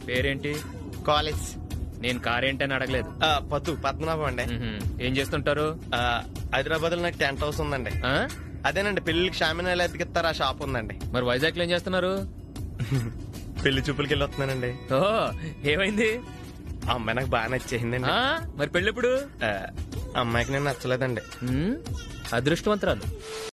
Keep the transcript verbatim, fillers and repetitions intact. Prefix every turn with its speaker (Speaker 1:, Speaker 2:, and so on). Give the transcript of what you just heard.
Speaker 1: పేరేంటి?
Speaker 2: కాలేజ్.
Speaker 1: నేను కారేంటని అడగలేదు.
Speaker 2: పద్దు పద్మనాభం అండి.
Speaker 1: ఏం చేస్తుంటారు?
Speaker 2: హైదరాబాద్ లో నాకు టెంట్ హౌస్ ఉందండి. అదేనండి పెళ్లికి షామినా ఎలా ఎత్తికిస్తారు ఆ షాప్ ఉందండి.
Speaker 1: మరి వైజాగ్ లో ఏం చేస్తున్నారు?
Speaker 2: పెళ్లి చూపులకి వెళ్ళి వస్తున్నానండి.
Speaker 1: ఓ ఏమైంది?
Speaker 2: ఆ అమ్మాయి నాకు బాగా నచ్చేసిందండి.
Speaker 1: మరి పెళ్ళెప్పుడు?
Speaker 2: అమ్మాయికి నేను నచ్చలేదండి.
Speaker 1: అదృష్టవంతరాలు.